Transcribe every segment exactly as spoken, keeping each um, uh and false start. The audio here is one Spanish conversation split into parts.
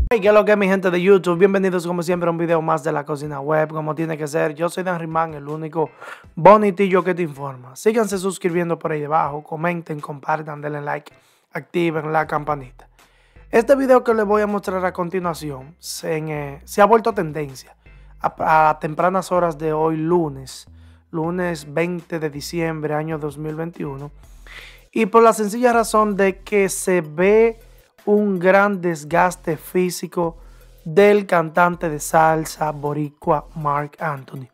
Hey, ¿qué es lo que es, mi gente de YouTube? Bienvenidos como siempre a un video más de la cocina web, como tiene que ser. Yo soy Dan Rimán, el único bonitillo que te informa. Síganse suscribiendo por ahí debajo, comenten, compartan, denle like, activen la campanita. Este video que les voy a mostrar a continuación se, eh, se ha vuelto tendencia a, a tempranas horas de hoy, lunes, lunes veinte de diciembre, año dos mil veintiuno. Y por la sencilla razón de que se ve un gran desgaste físico del cantante de salsa boricua Marc Anthony.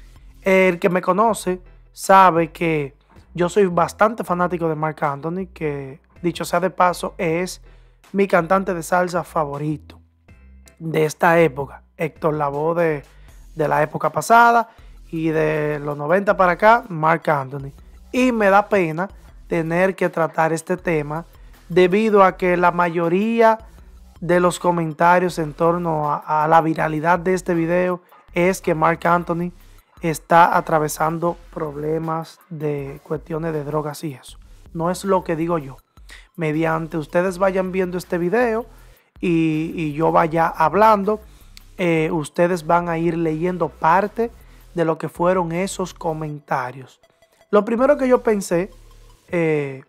El que me conoce sabe que yo soy bastante fanático de Marc Anthony, que dicho sea de paso es mi cantante de salsa favorito de esta época. Héctor Lavoe de, de la época pasada y de los noventa para acá, Marc Anthony. Y me da pena tener que tratar este tema debido a que la mayoría de los comentarios en torno a, a la viralidad de este video es que Marc Anthony está atravesando problemas de cuestiones de drogas y eso. No es lo que digo yo. Mediante ustedes vayan viendo este video y, y yo vaya hablando, eh, ustedes van a ir leyendo parte de lo que fueron esos comentarios. Lo primero que yo pensé eh,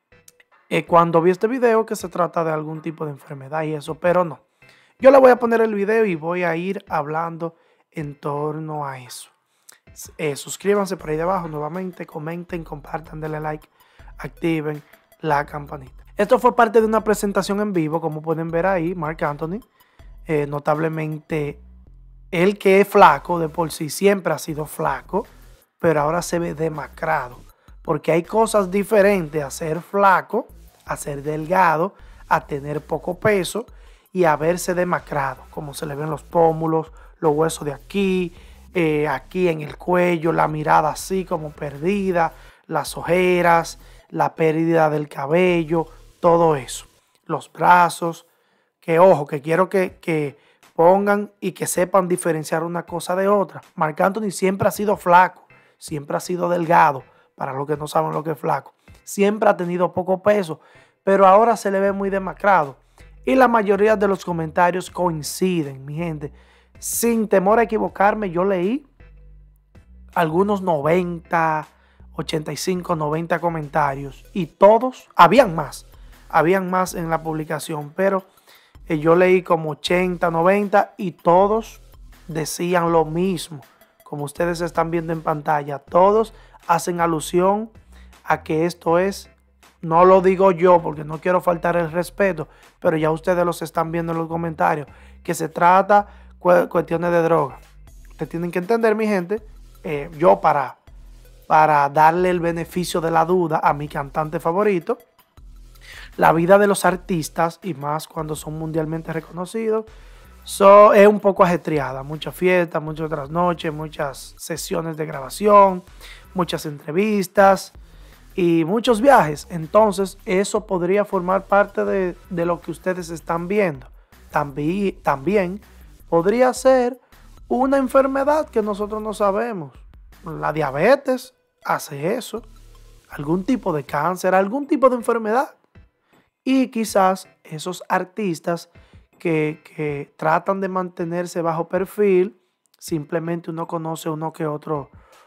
Eh, cuando vi este video que se trata de algún tipo de enfermedad y eso, pero no. Yo le voy a poner el video y voy a ir hablando en torno a eso. Eh, suscríbanse por ahí debajo nuevamente, comenten, compartan, denle like, activen la campanita. Esto fue parte de una presentación en vivo, como pueden ver ahí, Marc Anthony. Eh, notablemente, él que es flaco de por sí, siempre ha sido flaco, pero ahora se ve demacrado. Porque hay cosas diferentes a ser flaco, a ser delgado, a tener poco peso y a verse demacrado, como se le ven los pómulos, los huesos de aquí, eh, aquí en el cuello, la mirada así como perdida, las ojeras, la pérdida del cabello, todo eso. Los brazos, que ojo, que quiero que, que pongan y que sepan diferenciar una cosa de otra. Marc Anthony siempre ha sido flaco, siempre ha sido delgado. Para los que no saben lo que es flaco, siempre ha tenido poco peso, pero ahora se le ve muy demacrado. Y la mayoría de los comentarios coinciden, mi gente. Sin temor a equivocarme, yo leí algunos noventa, ochenta y cinco, noventa comentarios y todos, habían más, habían más en la publicación, pero eh, yo leí como ochenta, noventa y todos decían lo mismo. Como ustedes están viendo en pantalla, todos hacen alusión a que esto es, no lo digo yo porque no quiero faltar el respeto, pero ya ustedes los están viendo en los comentarios, que se trata cu cuestiones de droga. Ustedes tienen que entender, mi gente, eh, yo para, para darle el beneficio de la duda a mi cantante favorito, la vida de los artistas, y más cuando son mundialmente reconocidos, So, es un poco ajetreada, muchas fiestas, muchas trasnoches, muchas sesiones de grabación, muchas entrevistas y muchos viajes. Entonces eso podría formar parte de, de lo que ustedes están viendo. También, también podría ser una enfermedad que nosotros no sabemos. La diabetes hace eso, algún tipo de cáncer, algún tipo de enfermedad. Y quizás esos artistas Que, que tratan de mantenerse bajo perfil, simplemente uno conoce uno que otro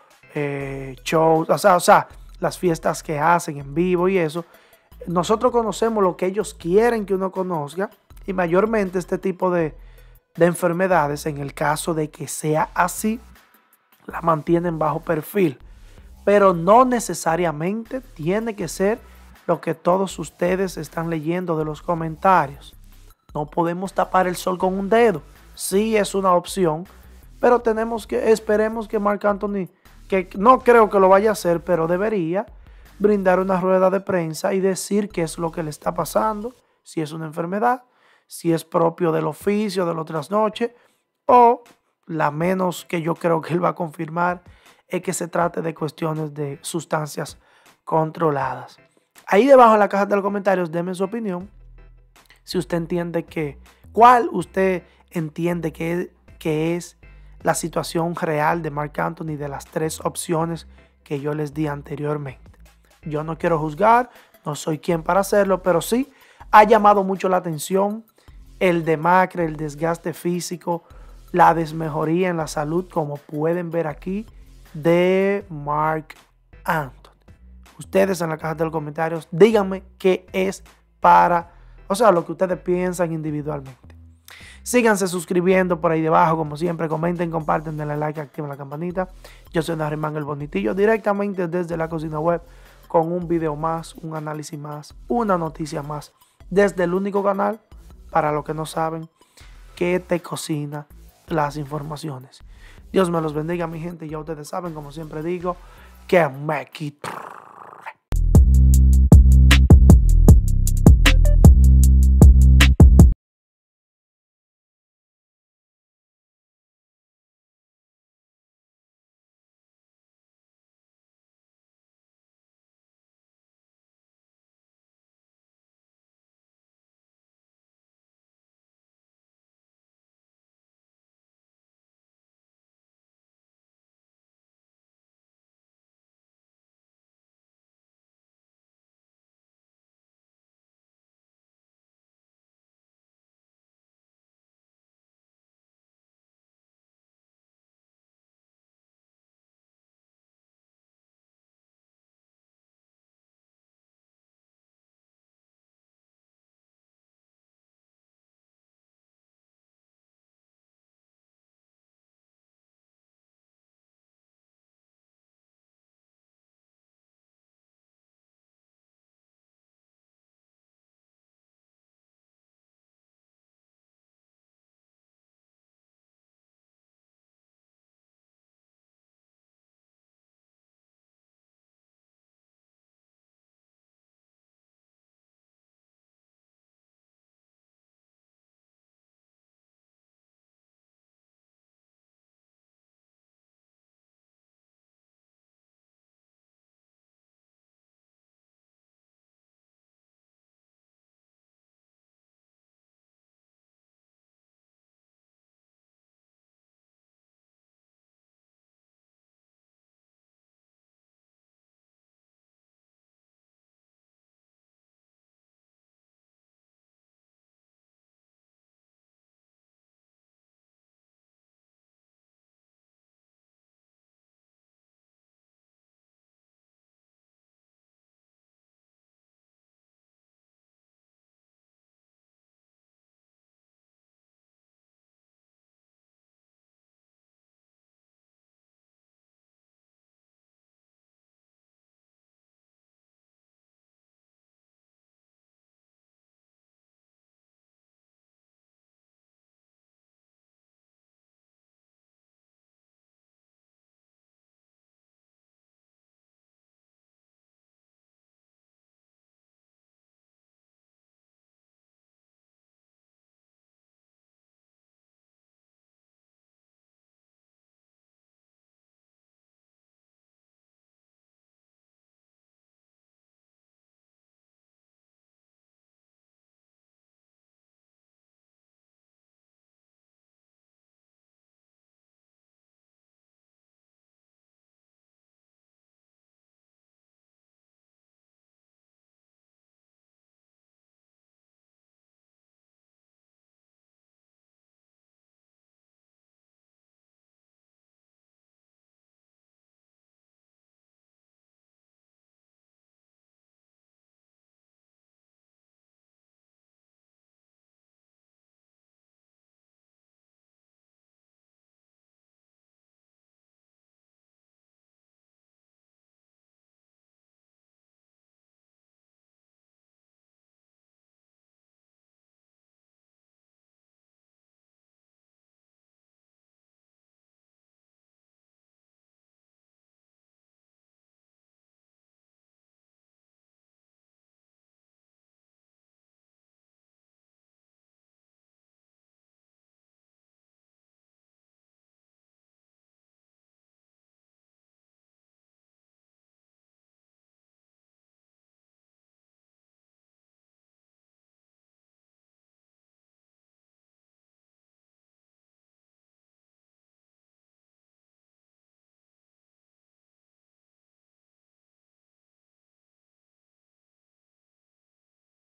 eh, show, o sea, o sea, las fiestas que hacen en vivo y eso. Nosotros conocemos lo que ellos quieren que uno conozca y mayormente este tipo de, de enfermedades, en el caso de que sea así, la mantienen bajo perfil. Pero no necesariamente tiene que ser lo que todos ustedes están leyendo de los comentarios. No podemos tapar el sol con un dedo. Sí es una opción, pero tenemos que, esperemos que Marc Anthony, que no creo que lo vaya a hacer, pero debería brindar una rueda de prensa y decir qué es lo que le está pasando, si es una enfermedad, si es propio del oficio, de las trasnoches, o la menos que yo creo que él va a confirmar es que se trate de cuestiones de sustancias controladas. Ahí debajo en la caja de los comentarios, denme su opinión. Si usted entiende que, ¿cuál usted entiende que, que es la situación real de Marc Anthony de las tres opciones que yo les di anteriormente? Yo no quiero juzgar, no soy quien para hacerlo, pero sí ha llamado mucho la atención el demacre, el desgaste físico, la desmejoría en la salud, como pueden ver aquí, de Marc Anthony. Ustedes en la caja de los comentarios, díganme qué es para, o sea, lo que ustedes piensan individualmente. Síganse suscribiendo por ahí debajo, como siempre, comenten, comparten, denle like, activen la campanita. Yo soy Darryman el Bonitillo, directamente desde la cocina web, con un video más, un análisis más, una noticia más, desde el único canal, para los que no saben, que te cocina las informaciones. Dios me los bendiga, mi gente, ya ustedes saben, como siempre digo, que me quito.